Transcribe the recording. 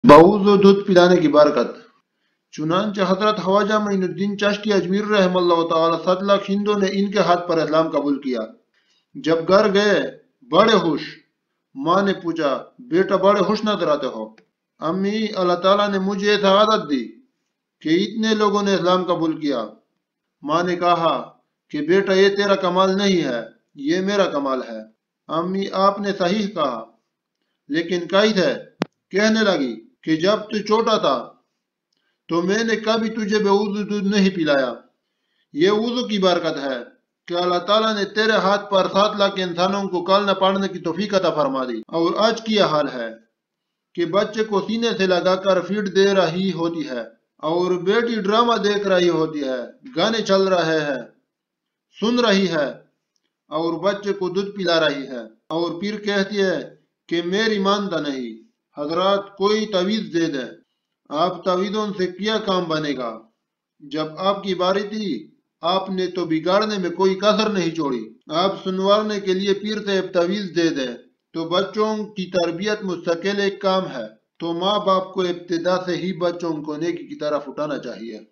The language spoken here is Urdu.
بعوض و دودھ پلانے کی برکت۔ چنانچہ حضرت خواجہ معین الدین چشتی اجمیر رحم اللہ تعالی 7 لاکھ ہندوؤں نے ان کے ہاتھ پر اسلام قبول کیا۔ جب گھر گئے بڑے خوش، ماں نے پوچھا بیٹا بڑے خوش نظر آتے ہو؟ امی اللہ تعالیٰ نے مجھے یہ سعادت دی کہ اتنے لوگوں نے اسلام قبول کیا۔ ماں نے کہا کہ بیٹا یہ تیرا کمال نہیں ہے، یہ میرا کمال ہے۔ امی آپ نے صحیح کہا، لیکن قید ہے۔ کہنے لگی کہ جب تو چھوٹا تھا تو میں نے کبھی تجھے بے وضو دودھ نہیں پلایا۔ یہ وضو کی برکت ہے کہ اللہ تعالیٰ نے تیرے ہاتھ پر 7 لاکھ انسانوں کو کلمہ پڑھنے کی توفیق عطا فرما دی۔ اور آج کی یہ حال ہے کہ بچے کو سینے سے لگا کر فیڈ دے رہی ہوتی ہے، اور بیٹی ڈرامہ دیکھ رہی ہوتی ہے، گانے چل رہے ہیں، سن رہی ہے، اور بچے کو دودھ پلا رہی ہے، اور پھر کہتی ہے کہ میری مانتا نہیں۔ حضرات کوئی تعویذ دے دیں، آپ تعویذوں سے کیا کام بنے گا؟ جب آپ کی باری تھی آپ نے تو بگاڑنے میں کوئی کسر نہیں چھوڑی۔ آپ سنوارنے کے لیے پیر سے ایک تعویذ دے دیں تو بچوں کی تربیت مستقل ایک کام ہے، تو ماں باپ کو ابتدا سے ہی بچوں کو نیکی کی طرف اٹھانا چاہیے۔